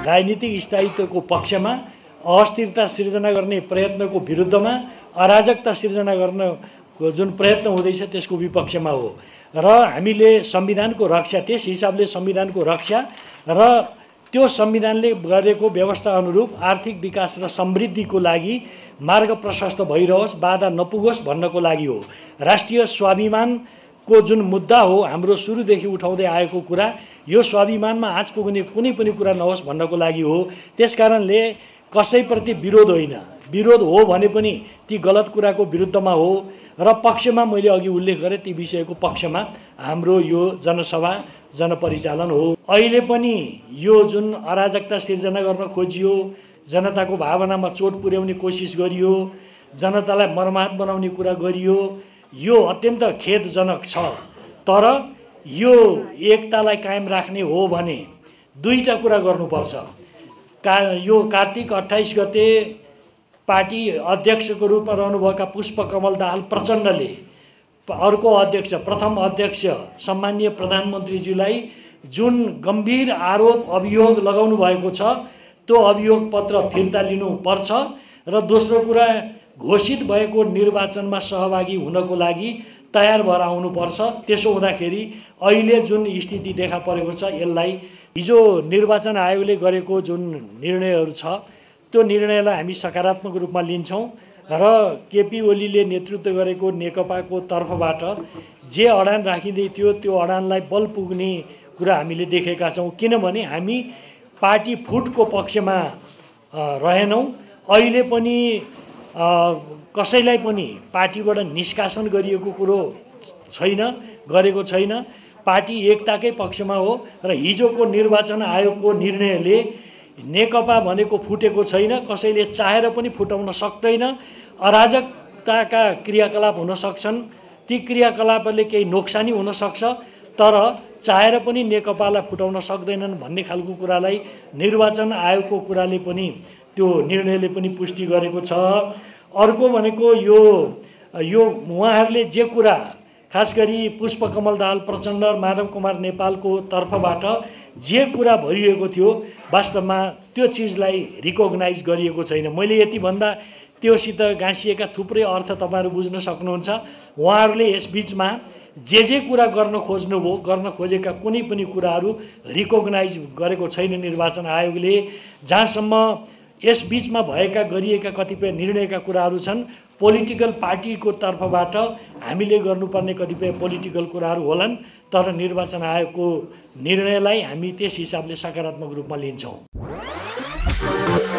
राजनीतिक स्थायित्वको पक्षमा, अस्थिरता सिर्जना गर्ने प्रयत्नको विरुद्धमा, अराजकता सिर्जना गर्नको जुन प्रयत्न हुँदैछ त्यसको विपक्षमा हो। र हामीले संविधानको रक्षा, त्यस हिसाबले संविधानको रक्षा र त्यो संविधानले गरेको व्यवस्था अनुरूप आर्थिक विकास र समृद्धिको लागि मार्ग प्रशस्त भइरहोस्, बाधा नपुगोस् भन्नको लागि हो। राष्ट्रिय स्वाभिमानको जुन मुद्दा हो, हाम्रो सुरुदेखि उठाउँदै आएको कुरा, यो स्वाभिमानमा आँच पुग्ने कुनै पनि कुरा नहोस् भन्नको लागि हो। त्यसकारणले कसैप्रति विरोध होइन, विरोध हो भने पनि ती गलत कुराको विरुद्धमा हो र पक्षमा मैले अघि उल्लेख गरेँ ती विषयको पक्षमा हाम्रो यो जनसभा जनपरिचालन हो। अहिले पनि यो जुन अराजकता सिर्जना गर्न खोजियो, जनताको भावनामा चोट पुर्याउने कोसिस गरियो, जनतालाई मर्माहत बनाउने कुरा गरियो, यो अत्यन्त खेदजनक छ। तर यो एकतालाई कायम राख्ने हो भने दुईटा कुरा गर्नुपर्छ। यो कार्तिक 28 गते पार्टी अध्यक्षको रूपमा रहनुभएका पुष्पकमल दाहाल प्रचण्डले अर्को अध्यक्ष, प्रथम अध्यक्ष सम्माननीय प्रधानमन्त्रीज्यूलाई जुन गम्भीर आरोप अभियोग लगाउनु भएको छ त्यो अभियोग पत्र फिर्ता लिनुपर्छ र दोस्रो कुरा घोषित भएको निर्वाचनमा सहभागी हुनको लागि तयार भएर आउनुपर्छ। त्यसो हुँदाखेरि अहिले जुन स्थिति देखा परेको छ यसलाई हिजो निर्वाचन आयोगले गरेको जुन निर्णयहरू छ त्यो निर्णयलाई हामी सकारात्मक रूपमा लिन्छौँ र केपी ओलीले नेतृत्व गरेको नेकपाको तर्फबाट जे अडान राखिँदै थियो त्यो अडानलाई बल पुग्ने कुरा हामीले देखेका छौँ। किनभने हामी पार्टी फुटको पक्षमा रहेनौँ। अहिले पनि कसैलाई पनि पार्टीबाट निष्कासन गरिएको कुरो छैन, गरेको छैन। पार्टी एकताकै पक्षमा हो र हिजोको निर्वाचन आयोगको निर्णयले नेकपा भनेको फुटेको छैन, कसैले चाहेर पनि फुटाउन सक्दैन। अराजकताका क्रियाकलाप हुन सक्छन्, ती क्रियाकलापले केही नोक्सानी हुन सक्छ, तर चाहेर पनि नेकपालाई फुटाउन सक्दैनन् भन्ने खालको कुरालाई निर्वाचन आयोगको कुराले पनि, त्यो निर्णयले पनि पुष्टि गरेको छ। अर्को भनेको यो उहाँहरूले जे कुरा, खास गरी पुष्पकमल दाहाल प्रचण्ड, माधव कुमार नेपालको तर्फबाट जे कुरा भइरहेको थियो वास्तवमा त्यो चिजलाई रिकग्नाइज गरिएको छैन। मैले यति भन्दा त्योसित गाँसिएका थुप्रै अर्थ तपाईँहरू बुझ्न सक्नुहुन्छ। उहाँहरूले यसबीचमा जे कुरा गर्न खोज्नुभयो, गर्न खोजेका कुनै पनि कुराहरू रिकग्नाइज गरेको छैन निर्वाचन आयोगले। जहाँसम्म यसबीचमा गरिएका कतिपय निर्णयका कुराहरू छन्, पोलिटिकल पार्टीको तर्फबाट हामीले गर्नुपर्ने कतिपय पोलिटिकल कुराहरू होलान्, तर निर्वाचन आयोगको निर्णयलाई हामी त्यस हिसाबले सकारात्मक रूपमा लिन्छौँ।